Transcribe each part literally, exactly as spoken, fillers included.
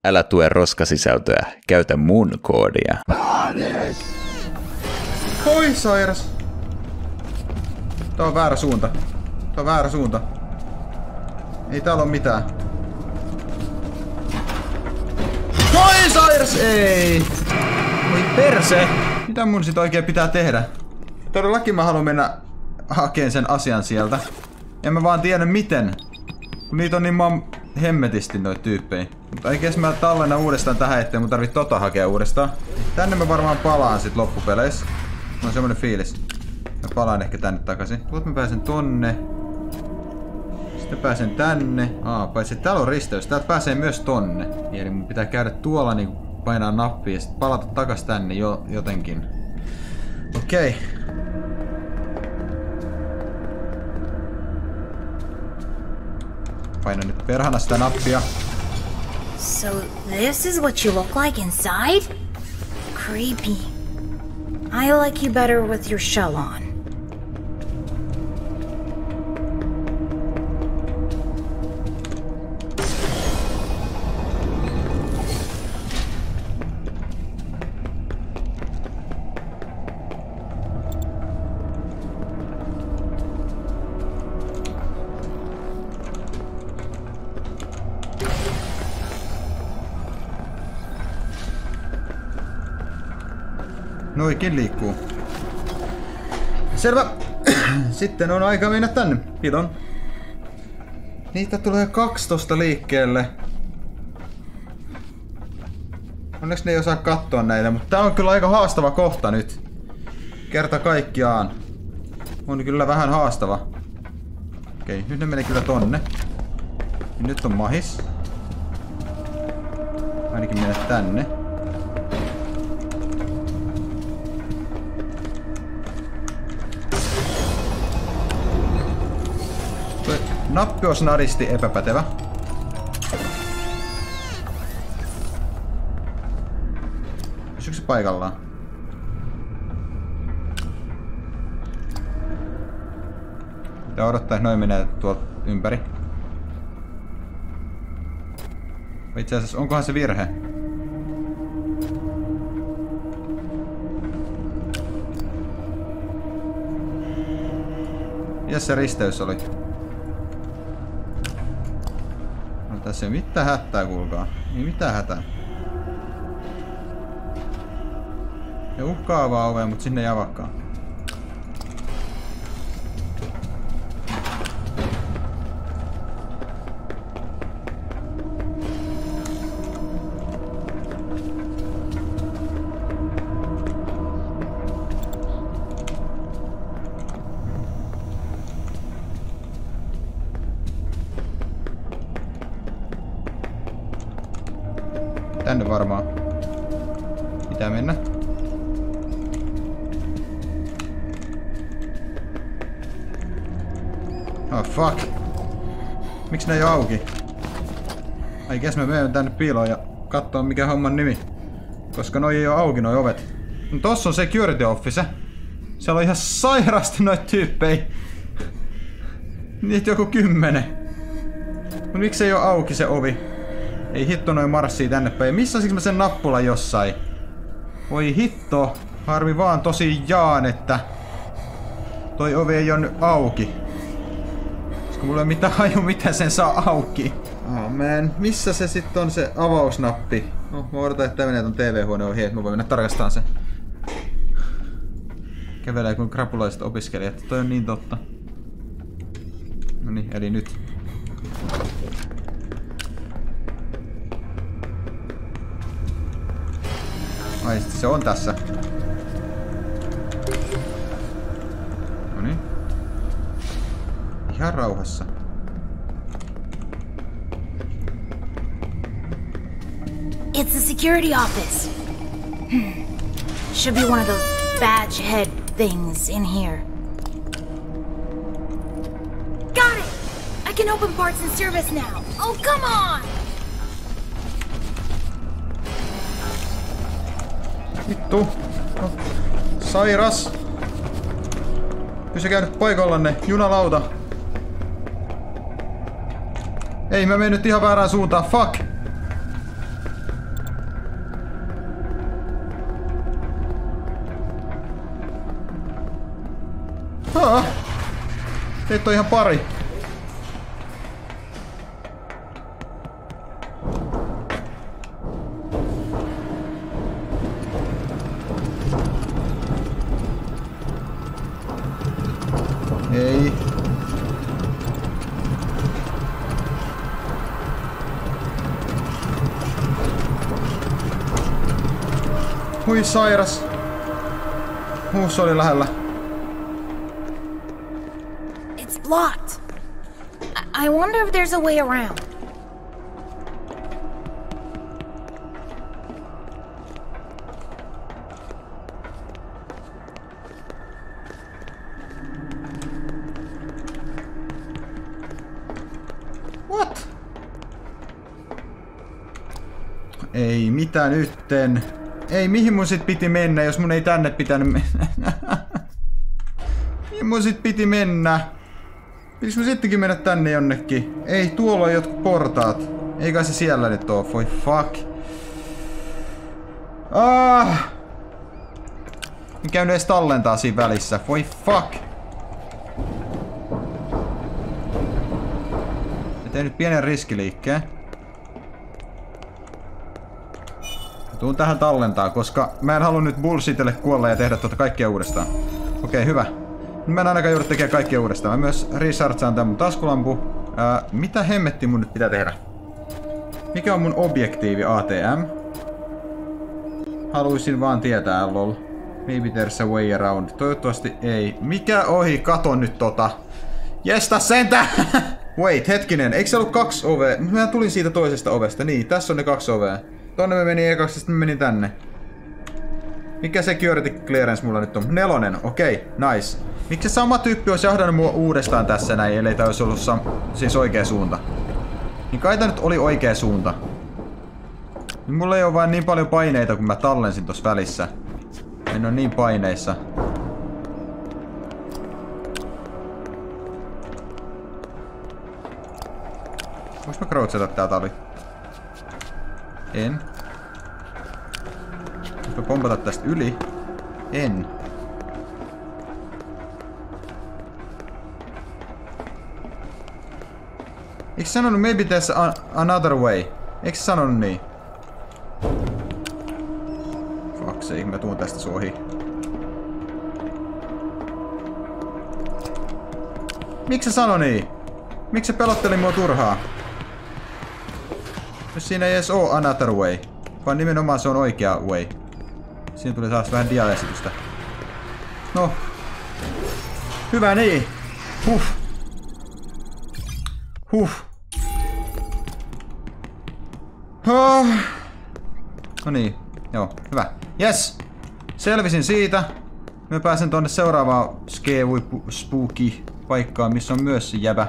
Älä tue roskasisältöä, käytä mun koodia. Oi sairas. Tää on väärä suunta. Tää on väärä suunta. Ei täällä oo mitään. Oi sairas! Ei! Oi perse! Mitä mun sit oikein pitää tehdä? Todellakin mä haluan mennä hakeen sen asian sieltä. En mä vaan tiedä miten. Kun niitä on niin maan hemmetisti noita tyyppejä. Mutta oikees mä tallennan uudestaan tähän, ettei mun tarvii tota hakea uudestaan. Tänne mä varmaan palaan sit loppupeleissä. Mulla on semmonen fiilis. Mä palaan ehkä tänne takaisin. Tuolta mä pääsen tonne. Sitten pääsen tänne. Aa, paitsi täällä on risteys. Täältä pääsee myös tonne. Eli mun pitää käydä tuolla niin painaa nappia ja sitten palata takas tänne jo, jotenkin. Okei. Okay. Painan nyt perhana sitä nappia. So this is what you look like inside? Creepy. I like you better with your shell on. Noikin liikkuu. Selvä. Sitten on aika mennä tänne. Pidon. Niitä tulee kaksitoista liikkeelle. Onneksi ne ei osaa katsoa näitä, mutta tää on kyllä aika haastava kohta nyt. Kerta kaikkiaan. On kyllä vähän haastava. Okei, nyt ne menee kyllä tonne. Ja nyt on mahis. Ainakin mennä tänne. Nappi on snadisti epäpätevä. Pysyykö se paikallaan? Pitää odottaa, että noin menee tuolta ympäri. Itse asiassa, onkohan se virhe? Mitäs se risteys oli? Tässä ei ole mitään hätää, kuulkaa. Ei mitään hätää. Ja uhkaavaa ovea, mutta sinne ei avaakaan. Tänne varmaan. Pitää mennä. Oh fuck. Miksi ne ei oo auki? Ai kes mä menen tänne piiloon ja kattoo mikä homman nimi. Koska noi ei oo auki noi ovet. No tossa on security office. Siellä on ihan sairaasti noita tyyppejä. Niitä joku kymmenen. No miksi ei oo auki se ovi? Ei hitto noin marssii tänne päin. Missä mä sen nappulan jossain? Voi hitto. Harmi vaan tosiaan, että toi ovi ei oo nyt auki. Koska mulla ei ole mitään haju, mitä sen saa auki. Oh man. Missä se sitten on se avausnappi? No, mä odotan, että tää menee ton T V-huone ohi, että mä voin mennä tarkastamaan sen. Kävelee kuin krapulaiset opiskelijat. Toi on niin totta. Noniin, eli nyt. Ai, se on tässä. Noniin. Ihan rauhassa. It's the security office. Hmm. Should be one of those badge head things in here. Got it! I can open parts and service now. Oh, come on! Vittu. No. Sairas. Pysykää nyt paikallanne. Junalauta. Ei, mä menen nyt ihan väärään suuntaan. Fuck. Haa. Teitä on ihan pari. Ei. Hui sairas. Huus oli lähellä. It's blocked. I, I wonder if there's a way around. What? Ei mitään nytten. Ei, mihin mun sit piti mennä, jos mun ei tänne pitänyt mennä? Mihin mun sit piti mennä? Pitäis mun sittenkin mennä tänne jonnekin? Ei, tuolla on jotkut portaat. Ei kai se siellä nyt oo, voi fuck. Ah! En käynyt edes tallentaa siinä välissä, voi fuck. Ja tein nyt pienen riskiliikkeen. Tuun tähän tallentaa, koska mä en halua nyt bullshitille kuolla ja tehdä tuota kaikkea uudestaan. Okei, hyvä. Nyt mä en ainakaan joudu tekemään kaikkea uudestaan. Mä myös rechargeaan tän mun taskulampu. Ää, mitä hemmetti mun nyt pitää tehdä? Mikä on mun objektiivi A T M? Haluaisin vaan tietää, lol. Maybe there's a way around. Toivottavasti ei. Mikä ohi? Kato nyt tota. Jesta sentä! Wait, hetkinen. Eikö se ollut kaksi ovea? Mä tulin siitä toisesta ovesta. Niin, tässä on ne kaksi ovea. Tonne me meni ekaksi, sitten me menin tänne. Mikä security clearance mulla nyt on? Nelonen, okei, okay, nice. Miksi se sama tyyppi olisi jahdannut mua uudestaan tässä näin, ellei tää olisi ollut siis oikea suunta? Niin kai tää nyt oli oikea suunta. Niin mulla ei ole vain niin paljon paineita, kun mä tallensin tossa välissä. En oo niin paineissa. Voinko mä crouchata täältä oli? En. Voinko mä pompata tästä yli? En. Eikö sanonut maybe there's another way? Eikö sanonut niin? Fuck sake, mä tuun tästä sun ohi. Miksi se sanoi niin? Miksi se pelotteli mua turhaa? Jos siinä ei edes oo another way, vaan nimenomaan se on oikea way. Siinä tuli taas vähän diaesitystä. No. Hyvä niin. Huh. Huh. Oh. No niin. Joo, hyvä. Yes. Selvisin siitä. Mä pääsen tonne seuraavaan scary spooky paikkaan, missä on myös se jäbä.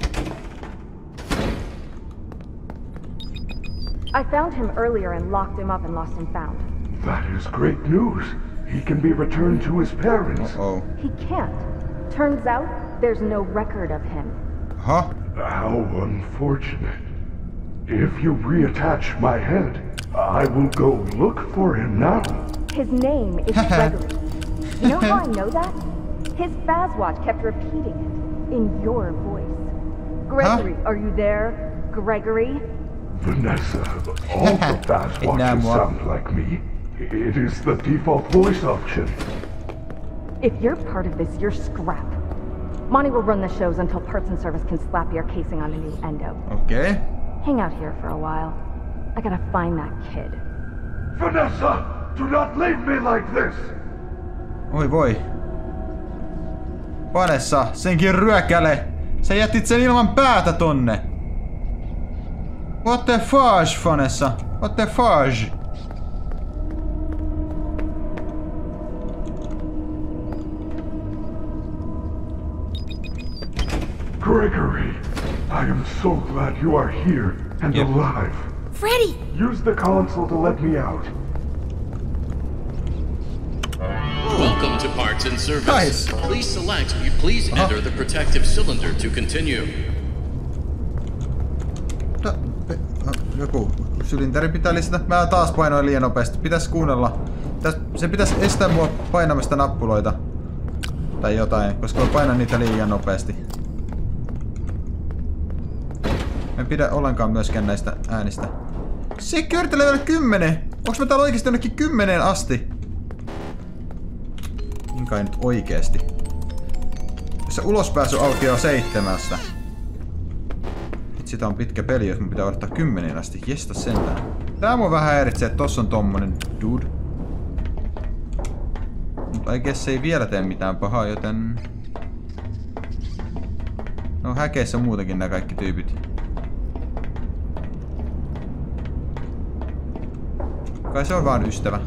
I found him earlier and locked him up and lost and found. That is great news. He can be returned to his parents. Uh-oh. He can't. Turns out there's no record of him. Huh? How unfortunate. If you reattach my head, I will go look for him now. His name is Gregory. You know how I know that? His Fazwatch kept repeating it in your voice. Gregory, huh? Are you there? Gregory? Vanessa, all the Fazwatches sound like me. It is the default voice option. If you're part of this, you're scrap. Monty will run the shows until Parts and Service can slap your casing on a new endo. Okay. Hang out here for a while. I gotta find that kid. Vanessa, do not leave me like this! Oi voi. Vanessa, senkin ryökäle. Sä jätit sen ilman päätä tonne. What the fudge, Vanessa? What the fudge? Gregory, I am so glad you are here and yep. alive. Freddy! Use the console to let me out. Welcome to Parts and Service. Nice. Please select. Please uh-huh. enter the protective cylinder to continue. Da, joku sylinteri pitää lisätä. Mä taas painoin liian nopeasti. Pitäis kuunnella. Pitäis, se pitäis estää mua painamasta nappuloita. Tai jotain, koska mä painan niitä liian nopeasti. Mä en pidä ollenkaan myöskään näistä äänistä. Security level kymmenen! Onks mä täällä oikeesti jonnekin kymmeneen asti? Niin kai nyt oikeesti. Jossa ulospääsy aukeaa seitsemästä. Nyt sitä on pitkä peli, jos mun pitää odottaa kymmeneen asti. Jesta sentään. Tää mun vähän häiritsee, että tossa on tommonen dude. Mut I guess ei vielä tee mitään pahaa, joten... No häkeissä muutenkin nää kaikki tyypit. Kai se on vaan ystävä.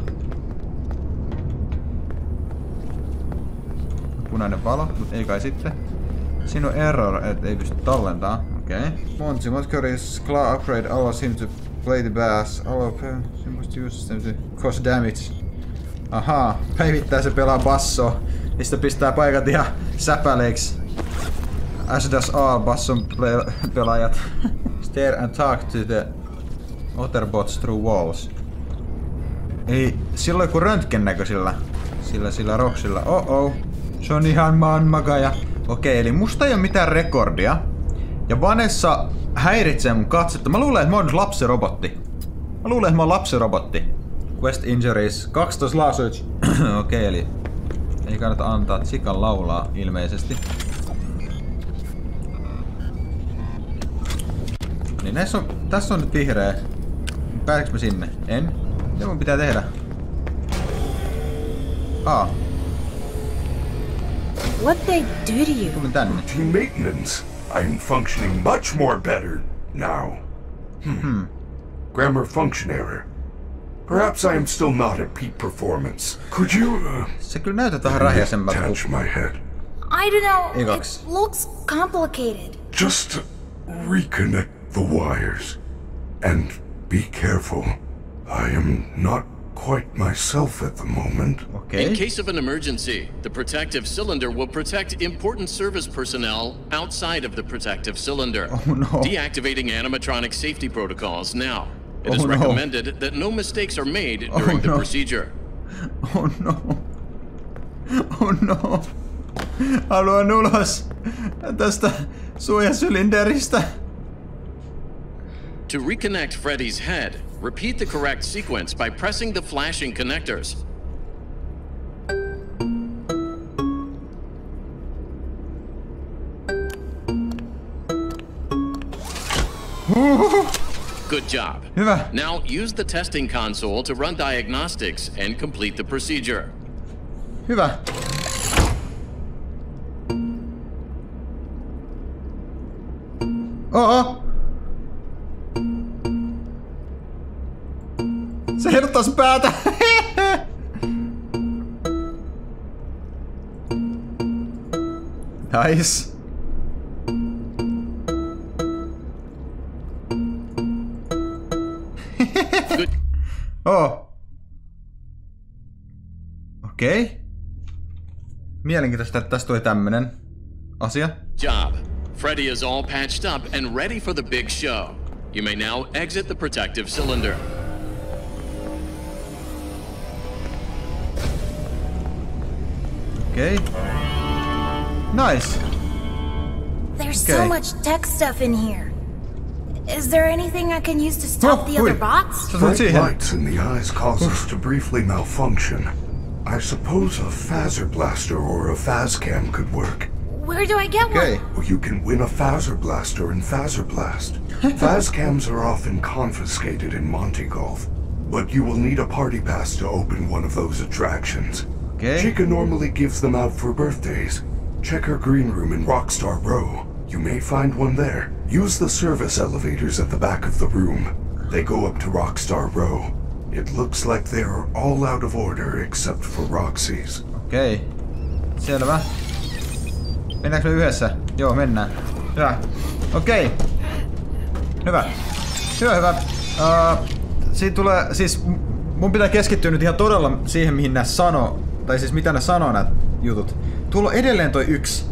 Punainen valo, mut ei kai sitten. Siinä on error, et ei pysty tallentaa. Okei. Okay. Monty, Montgomery's claw upgrade allows him to play the bass. Allow him must use them to cause damage. Ahaa, päivittää se pelaa bassoa. Mistä pistää paikat ihan säpäleiksi. As does all basson pelaajat. Stare and talk to the otterbots through walls. Ei, silloin kun röntgen näköisillä. Sillä sillä roksilla. Oh oh. Se on ihan maanmakaja. Okei, eli musta ei oo mitään rekordia. Ja Vanessa häiritsee mun katsetta. Mä luulen, että mä oon nyt lapsirobotti. Mä luulen, että mä oon lapsirobotti. Quest injuries. kaksitoista lausage. Okei, eli ei kannata antaa tsikan laulaa ilmeisesti. Niin näissä on, tässä on nyt vihreä. Pääseekö mä sinne? En. Mitä mun pitää tehdä? Aa. What'd they do to you? Tulin tänne. Routine maintenance. I'm functioning much more better now. Hmm. Grammar function error. Perhaps I am still not at peak performance. Could you uh, Se kyllä näytät vähän rähjäsemmalta. touch my head? I don't know. Egox. It looks complicated. Just reconnect the wires. And be careful. I am not quite myself at the moment. Okei. In case of an emergency, the protective cylinder will protect important service personnel outside of the protective cylinder. Oh no. Deactivating animatronic safety protocols now. It Oh is no. recommended that no mistakes are made Oh during the no. procedure. Oh no. Oh no. Haluan ulos tästä suojasylinderistä. To reconnect Freddy's head, repeat the correct sequence by pressing the flashing connectors. Good job. Hyvä. Now use the testing console to run diagnostics and complete the procedure. Hyvä. Oo. Se heiluttaa sun päätä. Nice. Good. Oh. Okei. Okay. Mielenkiintoista, että tästä tuli tämmönen asia. Job. Freddy is all patched up and ready for the big show. You may now exit the protective cylinder. Okei. Okay. Nice. There's Okay. so much tech stuff in here. Is there anything I can use to stop Oh, the other wait. bots? Sä tulit Bright siihen. lights in the eyes cause us to briefly malfunction. I suppose a phaser blaster or a phascam could work. Where do I get Okei. one? Or you can win a phaser blaster in Phaser Blast. Phascams are often confiscated in Monty Golf, but you will need a party pass to open one of those attractions. Okei. Chica normally gives them out for birthdays. Check her green room in Rockstar Row. You may find one there. Use the service elevators at the back of the room. They go up to Rockstar Row. It looks like they are all out of order except for Roxy's. Okei. Okay. Selvä. Mennäänkö me yhdessä? Joo, mennään. Hyvä. Okei. Okay. Hyvä. Hyvä, hyvä. Uh, siitä tulee, siis mun pitää keskittyä nyt ihan todella siihen, mihin nää sanoo. Tai siis mitä ne sanoo nää jutut. Tuolla on edelleen toi yksi.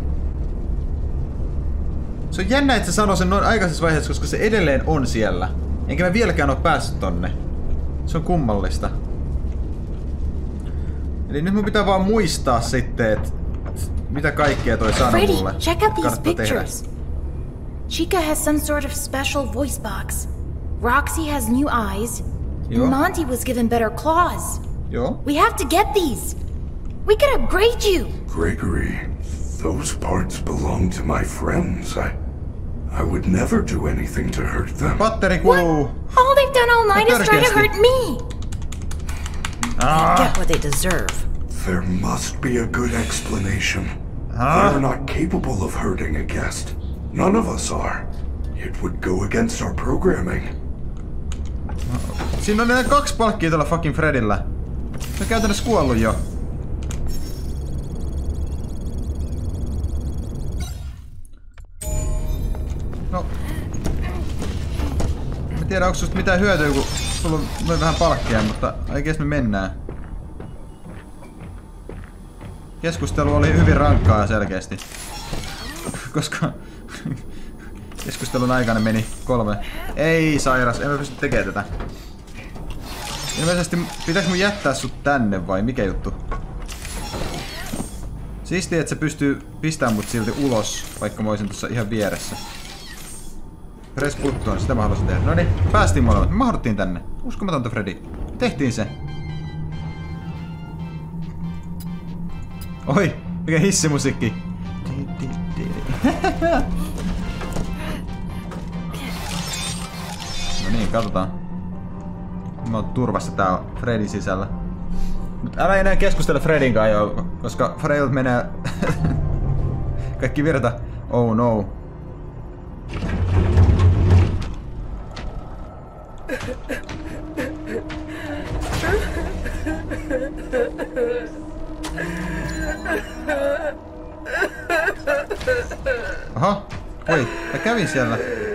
Se on jännä, että se sanoo sen noin aikaisessa vaiheessa, koska se edelleen on siellä. Enkä mä vieläkään oo päässyt tonne. Se on kummallista. Eli nyt mun pitää vaan muistaa sitten, että Mitä kaikkea toi sanoo Freddy, mulle? check out these Kannattaa tehdä. pictures. Chica has some sort of special voice box. Roxy has new eyes. Joo. And Monty was given better claws. Joo. We have to get these. We can upgrade you. Gregory, those parts belong to my friends. I, I would never do anything to hurt them. Patteri kuluu. All they've done all night is try to Törkeästi. hurt me. Ah. Get what they deserve. There must be a good explanation. Ah. They're not capable of hurting a guest. None of us are. It would go against our programming. Siinä on enää kaksi palkkia tuolla fucking Fredillä. Se on käytännössä kuollut jo. No. Mä tiedän, onko susta mitään hyötyä, kun sulla on noin vähän palkkia, mutta oikees me mennään. Keskustelu oli hyvin rankkaa selkeästi. Koska keskustelun aikana meni kolme. Ei sairas, en mä pysty tekemään tätä. Ilmeisesti pitääkö mun jättää sut tänne vai mikä juttu? Siistiä, että se pystyy pistämään mut silti ulos, vaikka mä oisin tuossa ihan vieressä. Press button, sitä mä haluaisin tehdä. Noniin, päästiin molemmat. Me mahduttiin tänne. Uskomatonta, Freddy. Tehtiin se. Oi, mikä hissimusiikki. No niin, katsotaan. Mä oon turvassa täällä Fredin sisällä. Mut älä enää keskustella Fredin kanssa jo, koska Fredilta menee kaikki virta. Oh no. Aha, oi, mä kävin siellä.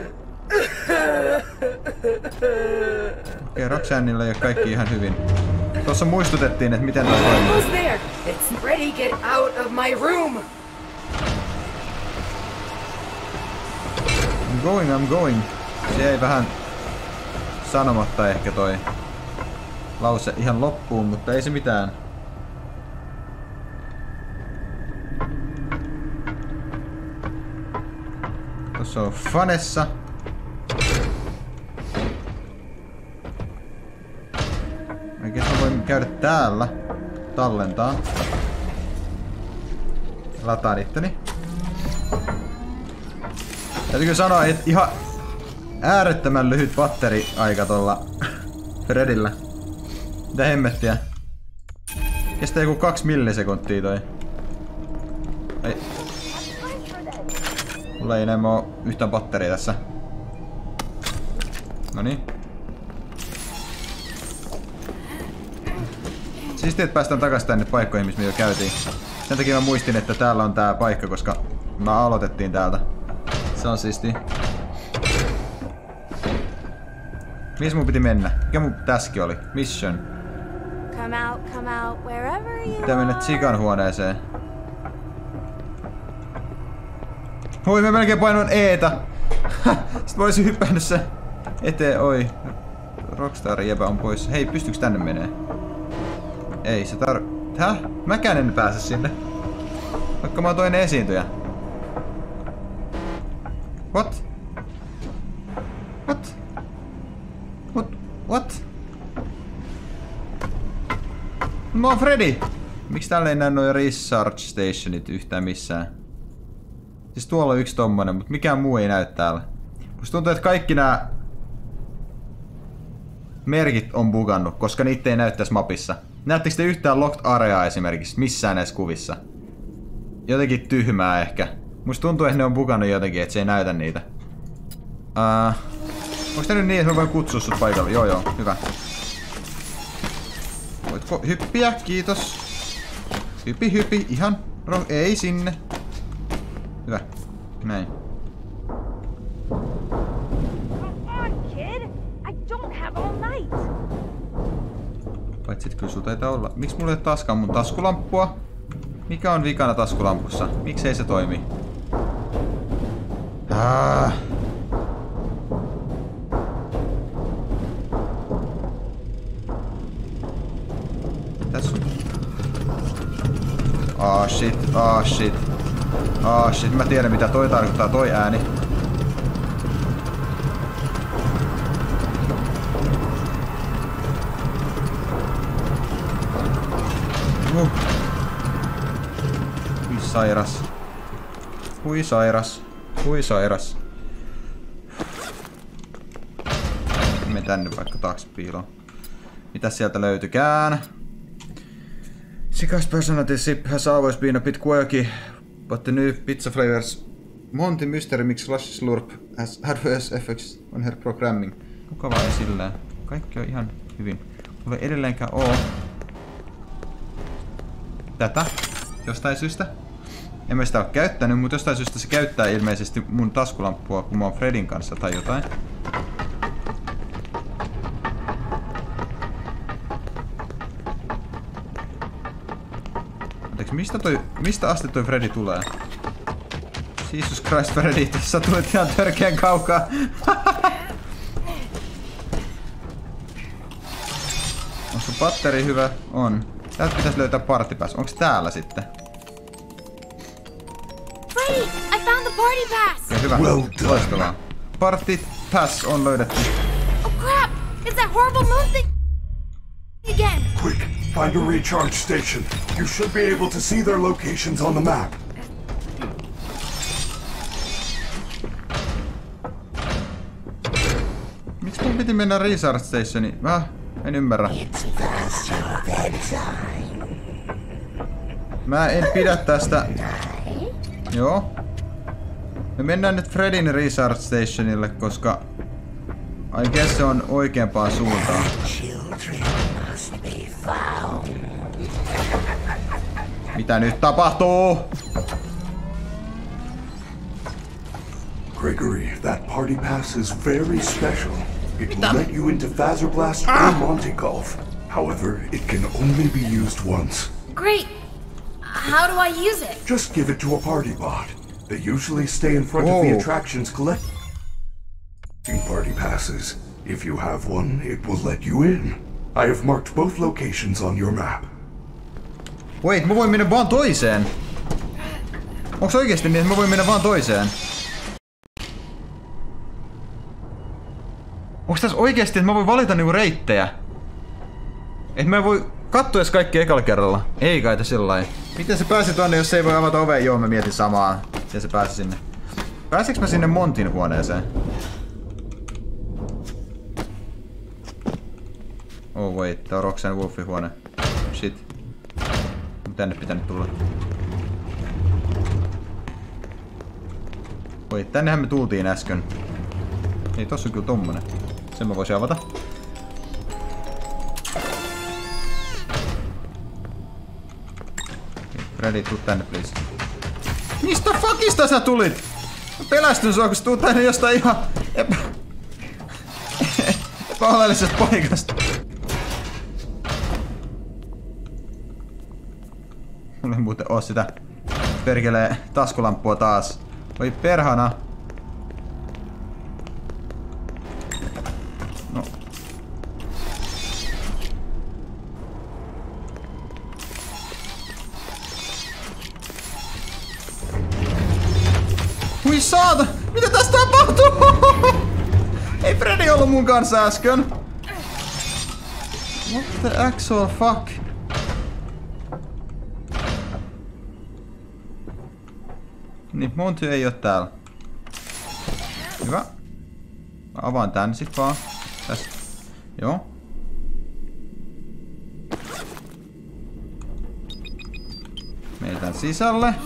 Okei, Roxannilla ei oo kaikki ihan hyvin. Tuossa muistutettiin, että miten tää toimii. Who's there? It's Freddy. Get out of my room. I'm going, I'm going. Se jäi vähän sanomatta ehkä toi lause ihan loppuun, mutta ei se mitään. Tuossa on Vanessa. Oikeesti mä voin käydä täällä. Tallentaa. Lataan itteni. Täytyykö sanoa, että ihan äärettömän lyhyt batteriaika tuolla Fredillä. Mitä hemmettiä? Kestää joku kaksi millisekuntia toi. Ei. Mulla ei enemmän oo yhtään batteria tässä. Noniin. Siistiä, että päästään takas tänne paikkoihin, missä me jo käytiin. Sen takia mä muistin, että täällä on tää paikka, koska me aloitettiin täältä. Se on siistiä. Missä mun piti mennä? Mikä mun täski oli? Mission. Come out, come out, wherever you Pitää mennä Chikan huoneeseen. Oi, mä melkein painoin E:tä. Sitten mä olisin hyppännyt se eteen. Oi. Rockstarin jäbä on pois. Hei, pystyykö tänne menee? Ei, se tar... Häh? Mäkään en pääse sinne. Vaikka mä oon toinen esiintyjä. What? What? What? What? Mä oon Freddy! Miksi täällä ei näy noin research stationit yhtään missään? Siis tuolla on yksi tommonen, mutta mikään muu ei näy täällä. Musta tuntuu, että kaikki nää merkit on bugannut, koska niitä ei näy tässä mapissa. Näettekö te yhtään locked areaa esimerkiksi missään näissä kuvissa? Jotenkin tyhmää ehkä. Musta tuntuu, että ne on bugannut jotenkin, että se ei näytä niitä. Uh, onks tää nyt niin, että mä voin kutsua sut paikalle? Joo joo, hyvä. Voitko hyppiä? Kiitos. Hypi hypi, ihan. Ro ei sinne. Hyvä. Näin. Paitsi et kyllä sul taitaa olla. Miksi mulla ei ole taaskaan mun taskulamppua? Mikä on vikana taskulampussa? Miksi ei se toimi? Ah. Tässä on. Oh shit, oh shit. Oh shit, mä tiedän mitä toi tarkoittaa, toi ääni. Uh. Hui sairas. Hui sairas. Hui sairas. Mene tänne vaikka taakse piiloon. Mitäs sieltä löytykään? Sika's personality sip has always been a bit quirky, but the new pizza flavors Monty Mystery Mix Slush Slurp has adverse effects on her programming. Mukavaa ei silleen. Kaikki on ihan hyvin. Mulla ei edelleenkään oo tätä jostain syystä. En mä sitä oo käyttänyt, mutta jostain syystä se käyttää ilmeisesti mun taskulamppua, kun mä oon Fredin kanssa tai jotain. Anteeksi, mistä toi, mistä asti toi Freddy tulee? Jesus Christ, Freddy, tässä tulet ihan törkeän kaukaa. On sun batteri hyvä? On. Täältä pitäisi löytää party pass. Onks täällä sitten? Freddy, I found the party pass! Okay, hyvä. Well done. Loistavaa. Party pass on löydetty. Oh crap! It's that horrible moon thing again! Quick, find a recharge station. You should be able to see their locations on the map. Miksi mun piti mennä recharge stationiin? Mä en ymmärrä. Mä en pidä tästä. Joo. Me mennään nyt Fredin recharge stationille, koska I guess se on oikeampaan suuntaan. Mitä nyt tapahtuu? Gregory, that party pass is very special. It will let you into Fazerblast or Monty Golf. However, it can only be used once. Great! How do I use it? Just give it to a party bot. They usually stay in front Whoa. of the attractions collecting party passes. If you have one, it will let you in. I have marked both locations on your map. Wait, mä voin mennä vaan toiseen. Onks oikeesti niin, että mä voin mennä vaan toiseen? Onks tässä oikeesti, että mä voin valita niinku reittejä? Et mä voi katsoa edes kaikki ekalla kerralla. Ei kai tässä sellainen. Miten se pääsi tonne, jos ei voi avata ovea? Joo, mä mietin samaa. Miten se pääsi sinne? Pääsikö mä sinne Montin huoneeseen? Oh wait, tää on Roxanne Wolfin huone. Shit. Tänne pitää nyt tulla. Wait, tännehän me tultiin äsken. Ei, tossa on kyllä tommonen. Sen mä voisin avata. Freddy, tuu tänne please. Mistä fuckista sä tulit? Mä pelästyn sua, kun sä tuut tänne jostain ihan epä... epäoleellisesta paikasta. Mulla ei muuten oo sitä perkelee taskulamppua taas. Oi perhana. No. Hui saata! Mitä tästä tapahtuu? Ei Freddy ollut mun kanssa äsken. What the actual fuck? Niin, Monty ei oo täällä. Hyvä. Mä avaan tän sit vaan. Tästä. Joo. Meiltään sisälle.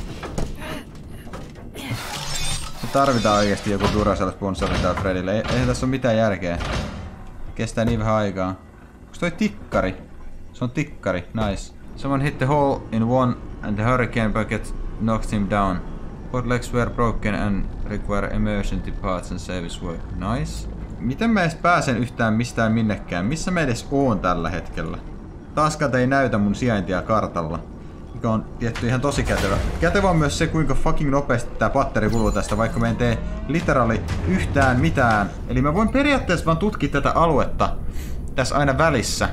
Me tarvitaan oikeesti joku Duracell-sponsori täällä Fredille. Ei, eihän tässä oo mitään järkeä. Kestää niin vähän aikaa. Onks toi tikkari? Se on tikkari. Nice. Someone hit the hole in one and the hurricane bucket knocked him down. Both legs were broken and require emergency parts and service work. Nice. Miten mä edes pääsen yhtään mistään minnekään? Missä mä edes oon tällä hetkellä? Taaskaan ei näytä mun sijaintia kartalla. Mikä on tietty ihan tosi kätevä. Kätevä on myös se, kuinka fucking nopeasti tää batteri kuluu tästä, vaikka mä en tee literaali yhtään mitään. Eli mä voin periaatteessa vaan tutkia tätä aluetta tässä aina välissä.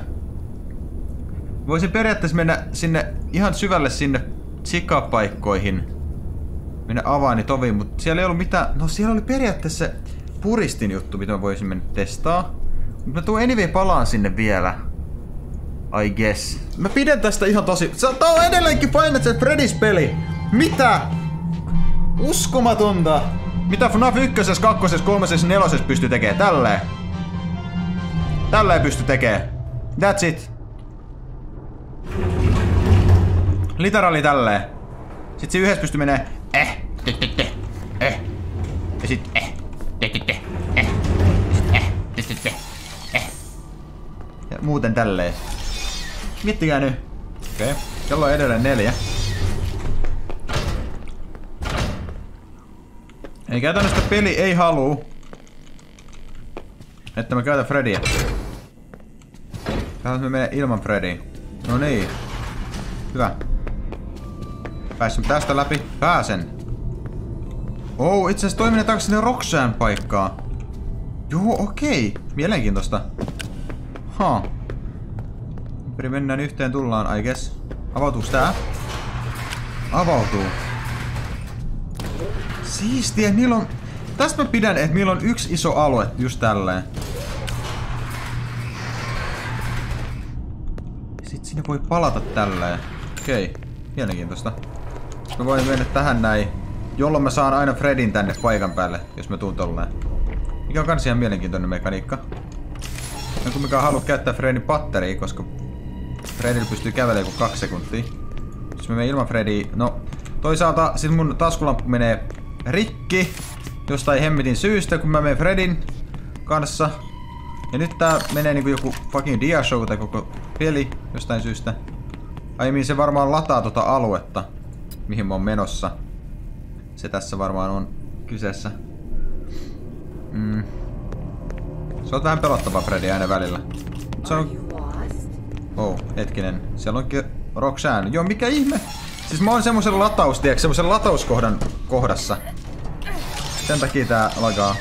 Voisin periaatteessa mennä sinne ihan syvälle sinne sikapaikkoihin. Minä avaani toviin, mutta siellä ei ollut mitään... No siellä oli periaatteessa se puristin juttu, mitä mä voisin mennä testaa. Mutta mä tuun anyway palaan sinne vielä. I guess. Mä pidän tästä ihan tosi... Tää on edelleenkin Five Nights at Freddy's peli. Mitä? Uskomatonta. Mitä F N A F ykkösessä, kakkosessa, kolmosessa, nelosessa pystyy tekemään? Tälleen. Tälleen pystyy tekemään. That's it. Literaali tälleen. Sitten se yhdessä pystyy menee eh, te, te, te, eh. Ja sit eh, te, te, te, eh. Ja sit eh, te, te, te, eh. Ja muuten tälleen. Miettikää nyt. Okei. Okay. Kello on edelleen neljä. Eli käytännössä peli ei haluu, että mä käytän Freddyä. Tähän me menee ilman Freddyä. No niin. Hyvä. Pääsin tästä läpi. Pääsen. Oh, itse asiassa toiminen takas sinne Roxanne paikkaan. Joo, okei. Okay. Mielenkiintoista. Ha. Huh. Mennään yhteen tullaan, I guess. Avautuuko tää? Avautuu. Siistiä, niillä on... Tästä mä pidän, että niillä on yksi iso alue, just tälleen. Sitten sinne voi palata tälleen. Okei, okay. Mielenkiintoista. Mä voin mennä tähän näin, jolloin mä saan aina Fredin tänne paikan päälle, jos mä tuun tolleen. Mikä on kans ihan mielenkiintoinen mekaniikka. En kumminkaan halua käyttää Fredin patteria, koska Fredillä pystyy kävelemään joku kaksi sekuntia. Jos mä menen ilman Fredia, no... Toisaalta sit mun taskulamppu menee rikki jostain hemmetin syystä, kun mä menen Fredin kanssa. Ja nyt tää menee niinku joku fucking diashow tai koko peli jostain syystä. Aiemmin se varmaan lataa tota aluetta, mihin mä oon menossa. Se tässä varmaan on kyseessä. Mm. Se on vähän pelottavaa Freddy aina välillä. Se on... Oh, hetkinen. Siellä onkin Roxanne. Joo, mikä ihme? Siis mä oon semmosen lataus, tiedätkö, semmosen latauskohdan kohdassa. Sen takia tää lagaa.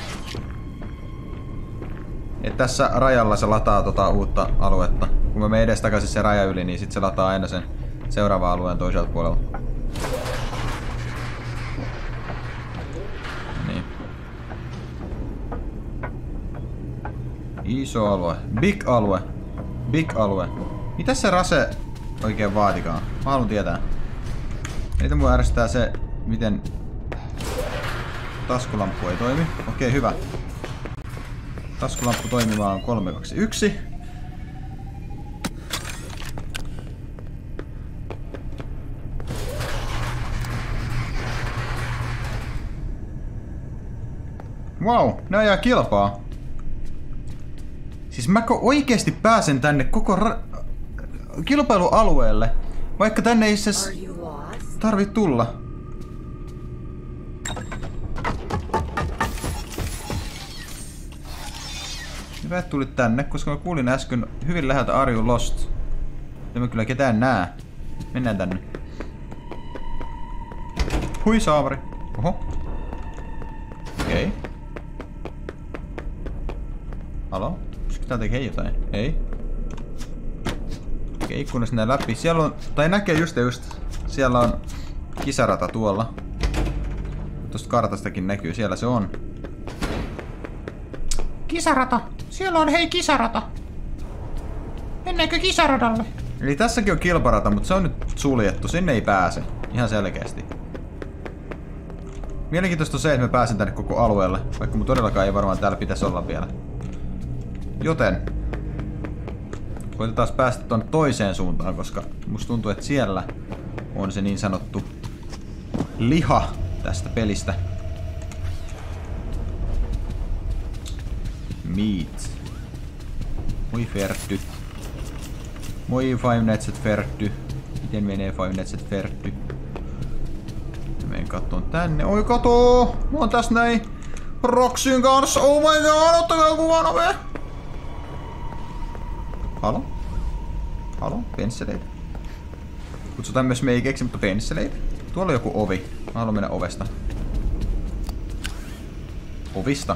Et tässä rajalla se lataa tota uutta aluetta. Kun mä menen edes takaisin se raja yli, niin sit se lataa aina sen seuraavan alueen toiselta puolella. Niin. Iso alue. Big alue. Big alue. Mitäs se rase oikein vaatikaan? Mä haluan tietää. Eniten mua ärsyttää se, miten taskulamppu ei toimi. Okei, hyvä. Taskulamppu toimimaan kolme kaksi yksi. Wow, nää jää kilpaa. Siis mäkö oikeesti pääsen tänne koko ra kilpailualueelle, vaikka tänne ei se tarvi tulla. Hyvä, että tulit tänne, koska mä kuulin äsken hyvin läheltä Are You Lost. Ja mä kyllä ketään nää. Mennään tänne. Hui saavari. Oho. Okei. Okay. Halo? Pitäisikö tää tekee jotain? Ei. Okei, okay, ikkunasta näin läpi. Siellä on, tai näkee just ja just. Siellä on kisarata tuolla. Tuosta kartastakin näkyy, siellä se on. Kisarata! Siellä on hei kisarata! Mennäänkö kisaradalle? Eli tässäkin on kilparata, mutta se on nyt suljettu. Sinne ei pääse. Ihan selkeästi. Mielenkiintoista on se, että mä pääsen tänne koko alueelle. Vaikka mun todellakaan ei varmaan täällä pitäisi olla vielä. Joten koitetaan päästä tuonne toiseen suuntaan, koska musta tuntuu, että siellä on se niin sanottu liha tästä pelistä. Meat. Moi Ferdy. Moi Five Nights at Ferdy. Miten menee Five Nights at Ferdy? Menen kattoon tänne. Oi kato! Mä oon tässä näin Roxyn kanssa. Oh my god, ottakaa kuva nopea! Halo? Halo? Pensseleitä. Kutsutaan myös meikeiksi, mutta pensseleitä. Tuolla on joku ovi. Mä haluan mennä ovesta. Ovista.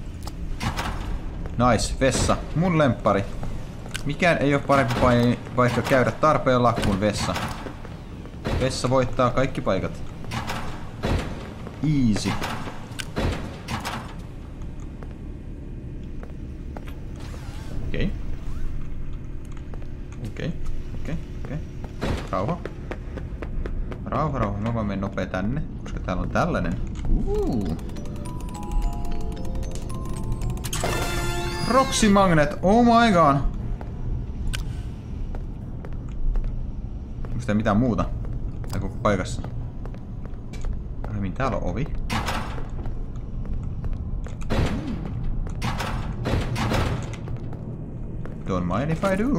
Nice, vessa. Mun lemppari. Mikään ei ole parempi paikka käydä tarpeella kuin vessa. Vessa voittaa kaikki paikat. Easy. Okei. Okei, okei, okei. Rauha. Rauha, rauha. Mä vaan menen nopea tänne, koska täällä on tällainen. Uh. Roxy Magnet, oh my god. Onko tää mitään muuta? Tää koko paikassa. Aiemmin täällä on ovi. Don't mind if I do.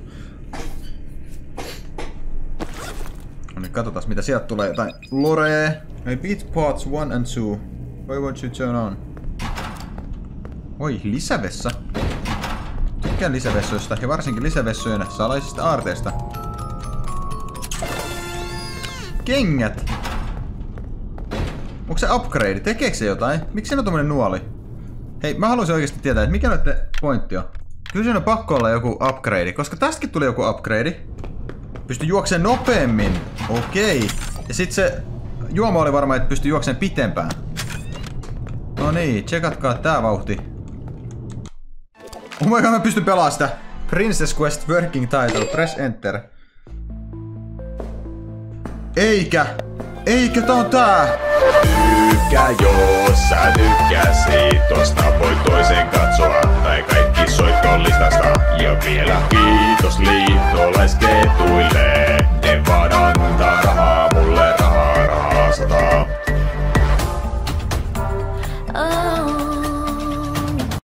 No niin, katsotaan mitä sieltä tulee. Jotain lore. I beat parts one and two. Why won't you turn on? Oi, lisävessa. Tykkään lisävessoista ja varsinkin lisävessojen salaisista aarteista. Kengät! Onko se upgrade? Tekeekö se jotain? Miksi siinä on tommonen nuoli? Hei, mä haluaisin oikeasti tietää, että mikä noitten pointti on. Kyllä siinä on pakko olla joku upgrade, koska tästäkin tuli joku upgrade. Pystyi juokseen nopeammin. Okei. Ja sit se juoma oli varmaan, että pystyi juokseen pitempään. No niin, tsekatkaa tää vauhti. Oh my god, mä pystyn pelaamaan sitä. Princess Quest Working Title. Press Enter. Eikä! Eikä, tää on tää! Tykkää jos sä tykkäsit, tosta voi toisen katsoa.